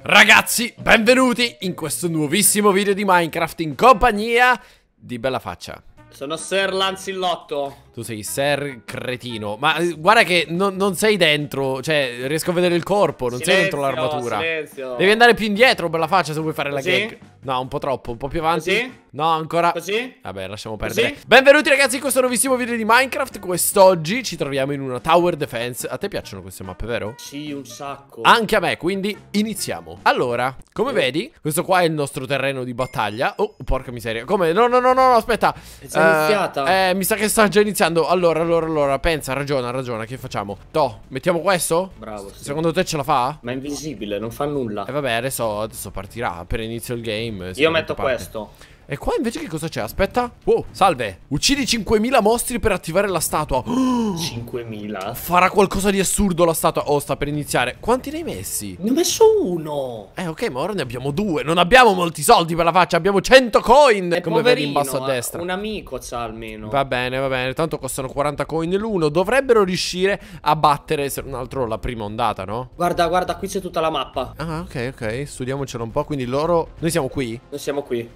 Ragazzi, benvenuti in questo nuovissimo video di Minecraft in compagnia di Bellafaccia. Sono Ser Lanzillotto. Tu sei Ser Cretino. Ma guarda che non sei dentro. Cioè, riesco a vedere il corpo. Non sei dentro l'armatura. Silenzio. Devi andare più indietro, Bellafaccia, se vuoi fare Così? la gag. No, un po' troppo, un po' più avanti. Così? No, ancora. Così? Vabbè, lasciamo perdere. Così? Benvenuti ragazzi in questo nuovissimo video di Minecraft. Quest'oggi ci troviamo in una tower defense. A te piacciono queste mappe, vero? Sì, un sacco. Anche a me, quindi iniziamo. Allora, come vedi, questo qua è il nostro terreno di battaglia. Oh, porca miseria. Come? No, aspetta. È già iniziata. Mi sa che sta già iniziando. Allora, pensa, ragiona. Che facciamo? Toh, mettiamo questo? Bravo, sì. Secondo te ce la fa? Ma è invisibile, non fa nulla. E vabbè, adesso partirà. Per inizio il game. Io metto parte. questo. E qua invece che cosa c'è? Aspetta. Wow, salve. Uccidi 5000 mostri per attivare la statua. 5.000. Farà qualcosa di assurdo la statua. Oh, sta per iniziare. Quanti ne hai messi? Ne ho messo uno. Ok, ma ora ne abbiamo due. Non abbiamo molti soldi per la faccia. Abbiamo 100 coin. È come vedi in basso a destra. Un amico c'ha almeno. Va bene. Tanto costano 40 coin l'uno. Dovrebbero riuscire a battere, se non altro, la prima ondata, no? Guarda, qui c'è tutta la mappa. Ah, ok. Studiamocelo un po'. Quindi loro... Noi siamo qui? Noi siamo qui.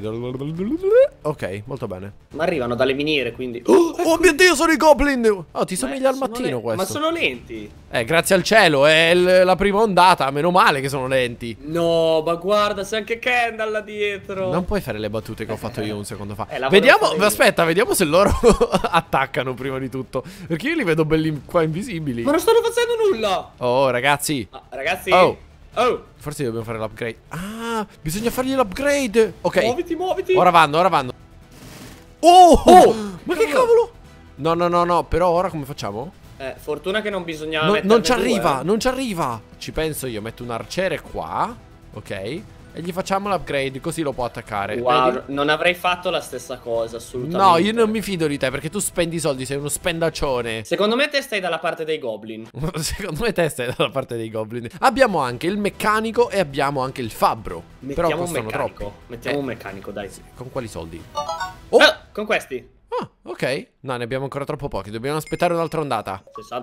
Ok, molto bene. Ma arrivano dalle miniere, quindi. Oh mio Dio, sono i goblin. Oh, ti somiglia al mattino questo. Ma sono lenti. Grazie al cielo. È la prima ondata. Meno male che sono lenti. No, ma guarda, c'è anche Kendall là dietro. Non puoi fare le battute che ho fatto io un secondo fa. Vediamo. Vediamo se loro attaccano prima di tutto. Perché io li vedo belli qua invisibili. Ma non stanno facendo nulla. Oh, ragazzi. Ragazzi. Oh. Forse dobbiamo fare l'upgrade. Ah, bisogna fargli l'upgrade. Ok. Muoviti. Ora vanno. Oh, ma che cavolo? No. Però ora come facciamo? Fortuna che non bisogna non ci arriva. Ci penso io. Metto un arciere qua. Ok. E gli facciamo l'upgrade, così lo può attaccare. Wow, vedi? non avrei fatto la stessa cosa, assolutamente. No, io non mi fido di te, perché tu spendi soldi, sei uno spendaccione. Secondo me te stai dalla parte dei goblin. Secondo me te stai dalla parte dei goblin. Abbiamo anche il meccanico e abbiamo anche il fabbro. Però costano troppo. Mettiamo un meccanico, dai. Con quali soldi? Con questi. Ah, ok. No, ne abbiamo ancora troppo pochi. Dobbiamo aspettare un'altra ondata.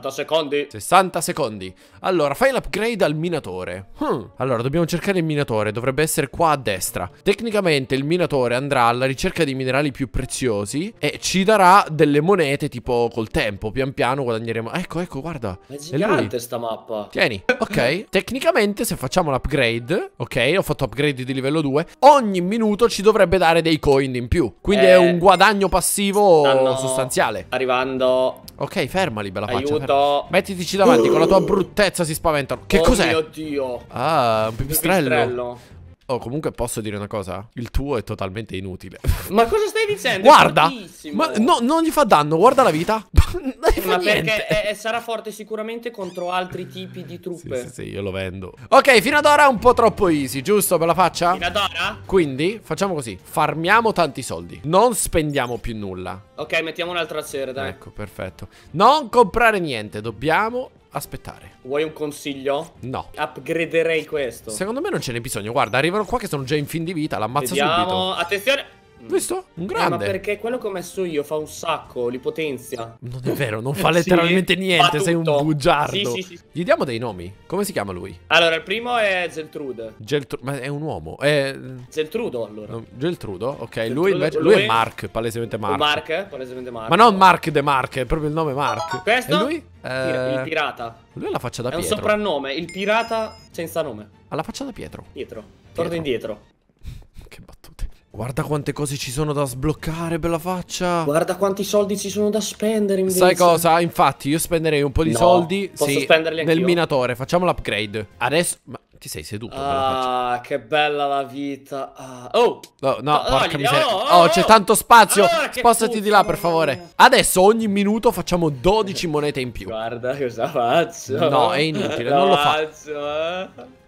60 secondi. Allora, fai l'upgrade al minatore. Allora, dobbiamo cercare il minatore. Dovrebbe essere qua a destra. Tecnicamente il minatore andrà alla ricerca di minerali più preziosi e ci darà delle monete tipo col tempo. Pian piano guadagneremo. Ecco, guarda. È gigante sta mappa. Tieni. Ok. Tecnicamente se facciamo l'upgrade, ok, ho fatto upgrade di livello 2, ogni minuto ci dovrebbe dare dei coin in più. Quindi è un guadagno passivo sostanziale. Arrivando. Ok, fermali, Bellafaccia. Aiuto. Mettitici davanti, con la tua bruttezza si spaventano. Che cos'è? Oh mio Dio. Ah, un pipistrello. Oh, comunque posso dire una cosa? Il tuo è totalmente inutile. Ma cosa stai dicendo? Guarda. Ma no, non gli fa danno, guarda la vita. Non gli fa niente. Perché sarà forte sicuramente contro altri tipi di truppe. Sì, io lo vendo. Ok, fino ad ora è un po' troppo easy, giusto, Bellafaccia? Fino ad ora? Quindi facciamo così. Farmiamo tanti soldi. Non spendiamo più nulla. Ok, mettiamo un'altra cera, dai. Ecco, perfetto. Non comprare niente, dobbiamo aspettare. Vuoi un consiglio? No. Upgraderei questo. Secondo me non ce n'è bisogno. Guarda, arrivano qua che sono già in fin di vita. L'ammazza subito. Attenzione. Visto? Un grande. Ma perché quello che ho messo io fa un sacco, li potenzia. Non è vero, non fa letteralmente niente. Sei un bugiardo. Sì. Gli diamo dei nomi. Come si chiama lui? Allora, il primo è Geltrude. Ma è un uomo. Geltrudo, allora. Geltrudo, ok. Geltrudo, lui è Mark, palesemente Mark. Palesemente Mark. Ma non Mark de Mark, è proprio il nome Mark. Questo? E lui? Il pirata. Lui ha la faccia da È Pietro. un soprannome, il pirata senza nome. Ha la faccia da Pietro. Torna indietro. Che battute. Guarda quante cose ci sono da sbloccare, Bellafaccia. Guarda quanti soldi ci sono da spendere invece. Sai cosa? Infatti io spenderei un po' di soldi. Posso spenderli anch'io? Nel minatore. Facciamo l'upgrade. Adesso... Ma ti sei seduto, Bellafaccia? Che bella la vita. Oh no, porca miseria. C'è tanto spazio. Spostati di là, per favore. Adesso ogni minuto facciamo 12 monete in più. Guarda cosa faccio. No, è inutile, non lo fa.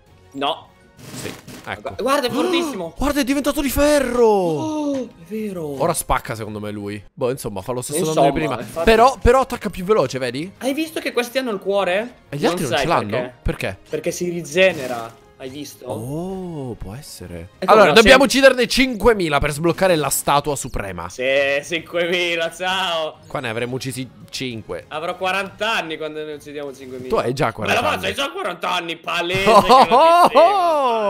No. Sì, ecco. Guarda, è fortissimo. Guarda, è diventato di ferro. Oh, è vero. Ora spacca secondo me lui. Boh, insomma, fa lo stesso Insomma, nome di prima. infatti... Però attacca più veloce, vedi? Hai visto che questi hanno il cuore? E gli altri non ce l'hanno? Perché? Perché si rigenera. Hai visto? Oh, può essere. Allora, dobbiamo ucciderne 5.000 per sbloccare la statua suprema. Sì, 5.000, ciao. Qua ne avremmo uccisi 5. Avrò 40 anni quando ne uccidiamo 5.000. Tu hai già 40 anni. Ma la faccia, hai già 40 anni, palese.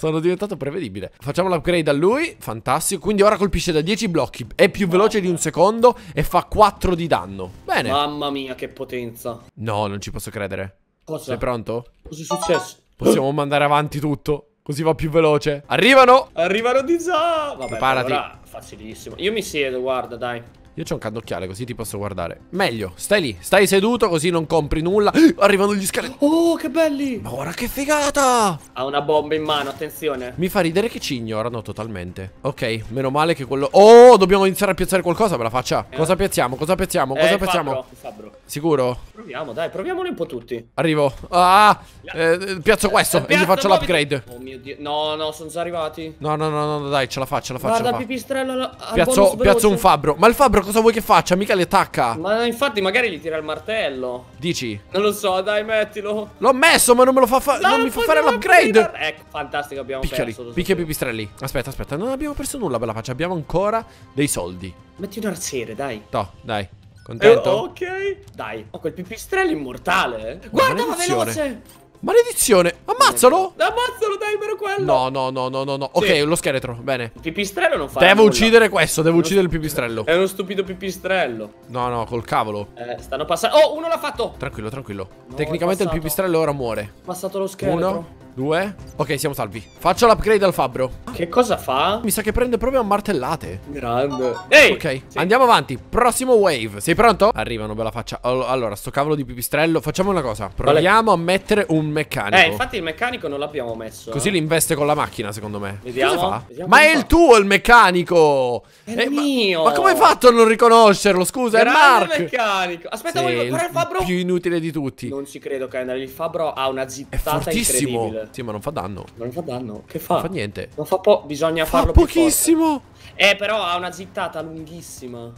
Sono diventato prevedibile. Facciamo l'upgrade a lui. Fantastico. Quindi ora colpisce da 10 blocchi. È più veloce di un secondo e fa 4 di danno. Bene. Mamma mia, che potenza. No, non ci posso credere. Cosa? Sei pronto? Cosa è successo? Possiamo mandare avanti tutto. Così va più veloce. Arrivano. Arrivano di già. Vabbè, Preparati. allora, facilissimo. Io mi siedo, guarda, dai. Io c'ho un cannocchiale, così ti posso guardare. Meglio, stai lì, stai seduto, così non compri nulla. Arrivano gli scheletri. Oh, che belli. Ma ora che figata! Ha una bomba in mano, attenzione. Mi fa ridere che ci ignorano totalmente. Ok, meno male che quello... Oh, dobbiamo iniziare a piazzare qualcosa, me la faccia. Cosa piazziamo? Cosa piazziamo? Cosa piazziamo? Il fabbro. Sicuro? Proviamo, dai, proviamolo un po' tutti. Arrivo. Ah, piazzo questo e gli faccio l'upgrade. Oh mio Dio. No, no, sono già arrivati. No, dai, ce la faccio, Guarda il pipistrello al Piazzo bonus un veloce. fabbro. Ma il fabbro cosa vuoi che faccia? Mica li attacca. Ma infatti magari gli tira il martello. Dici? Non lo so, dai, mettilo. L'ho messo, ma non me lo fa fare. Non mi fa fare l'upgrade. Ecco, fantastico, abbiamo Picchiali, perso. picchia i pipistrelli. Aspetta, non abbiamo perso nulla, bella faccia. Abbiamo ancora dei soldi. Metti un arciere, dai. No, dai. Contento? Ok. Dai. Oh, quel pipistrello è immortale. Guarda, va maledizione. veloce. Maledizione. Ammazzalo. Ammazzalo, dai, meno quello. No. Ok, lo scheletro. Bene. Il pipistrello non fa Devo nulla. uccidere questo. Devo uccidere il pipistrello. È uno stupido pipistrello. No, col cavolo. Stanno passando. Oh, uno l'ha fatto. Tranquillo. No, Tecnicamente è il passato. pipistrello ora muore. È passato lo scheletro. 1, 2. Ok, siamo salvi. Faccio l'upgrade al fabbro. Che cosa fa? Mi sa che prende proprio a martellate. Grande. Ehi. Ok, Sì. andiamo avanti. Prossimo wave. Sei pronto? Arrivano, bella faccia. Allora, sto cavolo di pipistrello. Facciamo una cosa. Proviamo a mettere un meccanico. Infatti il meccanico non l'abbiamo messo. Così li investe con la macchina, secondo me. Vediamo. Cosa fa? Vediamo Ma cosa è fa. il tuo il meccanico! È il mio. Ma come hai fatto a non riconoscerlo? Scusa, è Grande Mark! meccanico. Aspetta, Sì, voglio guarda il fabbro. più inutile di tutti. Non ci credo, Kendall. Il fabbro ha una È zittata fortissimo. incredibile. Sì, ma non fa danno. Non fa danno. Che Non fa? fa niente. Non fa bisogna Fa farlo più forte. pochissimo. Però ha una zittata lunghissima.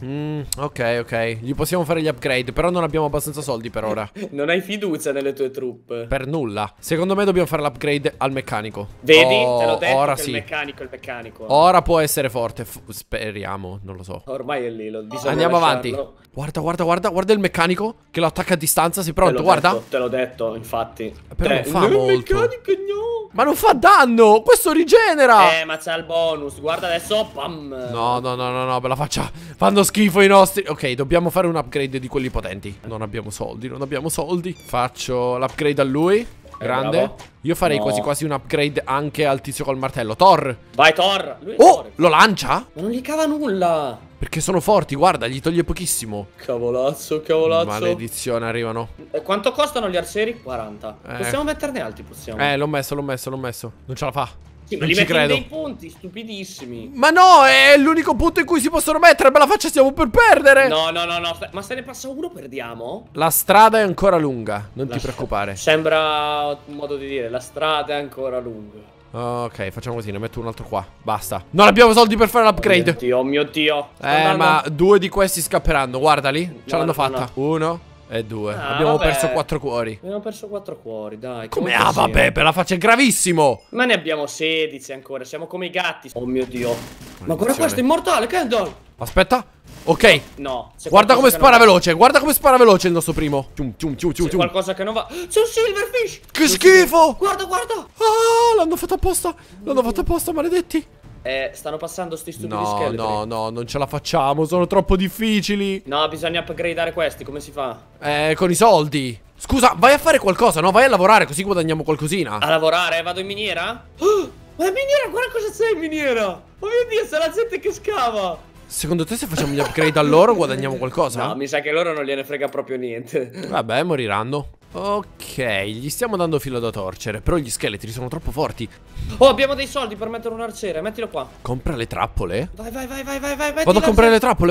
Ok. Gli possiamo fare gli upgrade, però non abbiamo abbastanza soldi per ora. Non hai fiducia nelle tue truppe. Per nulla. Secondo me dobbiamo fare l'upgrade al meccanico. Vedi? Oh, Te l'ho detto ora che sì. il meccanico. Ora può essere forte. Speriamo, non lo so. Ormai è lì, bisogna Andiamo lasciarlo. avanti. Guarda il meccanico che lo attacca a distanza. Sei pronto? Guarda. Te l'ho detto, infatti. Però non fa no, il molto. meccanico no. Ma non fa danno. Questo rigenera. Ma c'ha il bonus. Guarda adesso. Pam. No, bella faccia. Fanno schifo i nostri. Ok, dobbiamo fare un upgrade di quelli potenti. Non abbiamo soldi. Faccio l'upgrade a lui. Grande. bravo. Io farei No. quasi un upgrade anche al tizio col martello. Thor. Vai Thor. Lui è Oh, Thor. lo lancia? Ma non gli cava nulla. Perché sono forti, guarda, gli toglie pochissimo. Cavolazzo. Maledizione, arrivano. Quanto costano gli arcieri? 40. Eh. Possiamo metterne altri, possiamo. L'ho messo. Non ce la fa. Sì, ma Non li ci metti in credo. dei punti stupidissimi. Ma no, è l'unico punto in cui si possono mettere. Bella faccia, stiamo per perdere. No. Ma se ne passa uno, perdiamo? La strada è ancora lunga, non ti preoccupare. Sembra un modo di dire, la strada è ancora lunga. Ok, facciamo così, ne metto un altro qua. Basta. Non abbiamo soldi per fare l'upgrade. Oh mio Dio. Sto andando. Ma 2 di questi scapperanno. Guardali. Ce No, l'hanno no, fatta. no. 1 e 2. Ah, Abbiamo vabbè. perso 4 cuori. Abbiamo perso 4 cuori, dai. Come? comunque sia. Vabbè, per la faccia è gravissimo. Ma ne abbiamo 16 ancora, siamo come i gatti. Oh mio Dio. Ma guarda Maledizione. questo, è immortale, Kendall. Aspetta. Ok. No. c'è Guarda come qualcosa che spara non va. veloce. Guarda come spara veloce il nostro primo. C'è qualcosa che non va. C'è un silverfish. Che schifo. Guarda. Ah, l'hanno fatto apposta, maledetti. Stanno passando sti stupidi No, scheletri. no, non ce la facciamo. Sono troppo difficili. No, bisogna upgradeare questi, come si fa? Con i soldi. Scusa, vai a fare qualcosa, no? Vai a lavorare, così guadagniamo qualcosina. A lavorare, vado in miniera? Oh, ma in miniera, guarda cosa c'è in miniera. Oh mio Dio, c'è la gente che scava. Secondo te se facciamo gli upgrade a loro guadagniamo qualcosa? No, mi sa che loro non gliene frega proprio niente. Vabbè, moriranno. Ok, gli stiamo dando filo da torcere. Però gli scheletri sono troppo forti. Oh, abbiamo dei soldi per mettere un arciere, mettilo qua. Compra le trappole? Vai, Vado a comprare le trappole,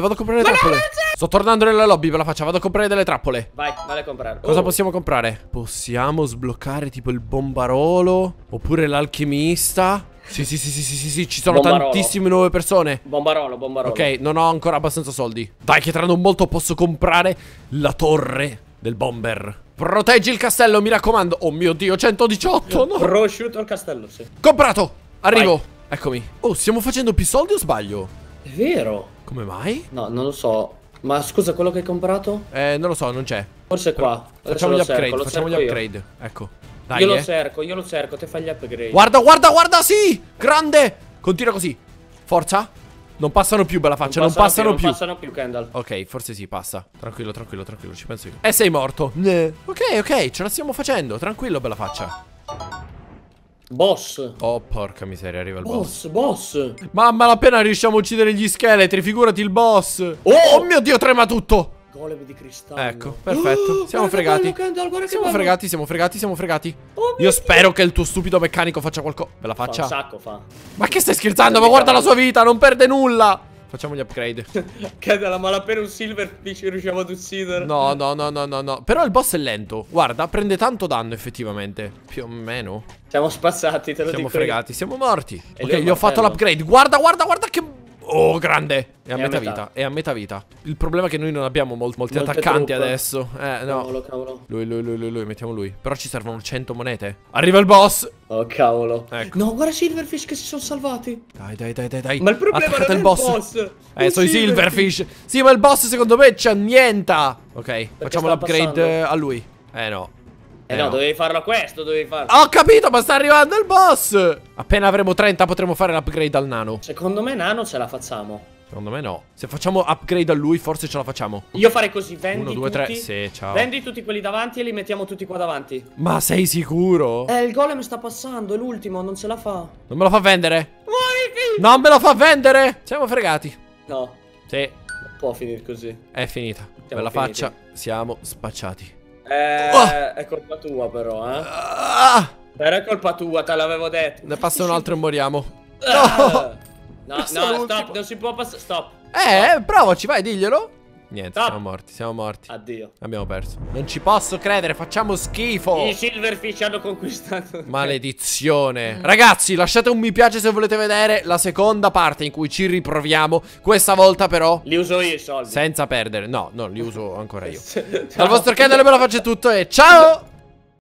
Sto tornando nella lobby, ve la faccia, vado a comprare delle trappole. Vai a comprare. Cosa possiamo comprare? Possiamo sbloccare tipo il bombarolo oppure l'alchimista. Sì, ci sono Bombarolo. tantissime nuove persone. Bombarolo. Ok, non ho ancora abbastanza soldi. Dai, che tra non molto posso comprare la torre del bomber. Proteggi il castello, mi raccomando. Oh mio Dio, 118, no. Prosciutto al castello, sì. Comprato, arrivo. Vai. Eccomi. Oh, stiamo facendo più soldi o sbaglio? È vero. Come mai? No, non lo so. Ma scusa, quello che hai comprato? Non lo so, non c'è. Forse è qua. Adesso Facciamo gli lo cerco, upgrade, lo facciamo gli cerco io. upgrade. Ecco. Dai, io lo cerco, te fai gli upgrade. Guarda, guarda, guarda, sì! Grande! Continua così. Forza. Non passano più, bella faccia, non passano più. Non passano più, Kendall. Ok, forse sì, passa. Tranquillo, tranquillo, tranquillo, ci penso io. E sei morto. Ok, ok, ce la stiamo facendo. Tranquillo, bella faccia. Boss. Oh, porca miseria, arriva il boss. Boss. Mamma, appena riusciamo a uccidere gli scheletri, figurati il boss. Oh mio Dio, trema tutto. Golem di cristallo. Ecco, perfetto. Siamo fregati. Siamo fregati, siamo fregati, siamo fregati. Oh, Io spero che il tuo stupido meccanico faccia qualcosa. Ve la Fa faccia? un sacco, fa. Ma che stai scherzando? Ma guarda la sua vita, non perde nulla. Facciamo gli upgrade. Kendall, ma appena un silverfish riusciamo ad uccidere. No, no, no, no, no, no. Però il boss è lento. Guarda, prende tanto danno effettivamente. Più o meno. Siamo spazzati, te lo Siamo dico fregati, siamo morti. E Ok, lui è gli ho fatto martello. l'upgrade. Guarda, guarda, guarda che... Oh, grande. È a metà metà. vita, è a metà vita. Il problema è che noi non abbiamo molti Molte attaccanti truppe. adesso. No. Cavolo, cavolo. Lui, mettiamo lui. Però ci servono 100 monete. Arriva il boss. Oh, cavolo. Ecco. No, guarda silverfish che si sono salvati. Dai. Ma il problema Attaccate non è il boss. Sono i silverfish. Sì, ma il boss secondo me c'è niente. Ok, facciamo sta l'upgrade passando? a lui. No. No, dovevi farlo a questo, dovevi farlo. Ho capito, ma sta arrivando il boss. Appena avremo 30 potremo fare l'upgrade al nano. Secondo me nano ce la facciamo. Secondo me no. Se facciamo upgrade a lui forse ce la facciamo. Io farei così, vendi 1, 2, 3, tutti. sì, ciao. Vendi tutti quelli davanti e li mettiamo tutti qua davanti. Ma sei sicuro? Il golem sta passando, è l'ultimo, non ce la fa. Non me lo fa vendere? Muoviti! Non me lo fa vendere? Siamo fregati. No, Sì, non può finire così. è finita. Siamo Bella finiti. faccia, siamo spacciati. È colpa tua però, Ah, Però è colpa tua, te l'avevo detto. ne passa un altro e moriamo. No, Questo è no, l'ultimo. stop, non si può passare. Stop. Provaci, vai, diglielo. Niente, Stop. siamo morti. Addio. Abbiamo perso. Non ci posso credere, facciamo schifo. I silverfish hanno conquistato. Maledizione. Ragazzi, lasciate un mi piace se volete vedere la seconda parte in cui ci riproviamo. Questa volta però Li uso io i soldi. senza perdere. No, li uso ancora io. Ciao. Dal vostro canale me la faccio tutto e ciao.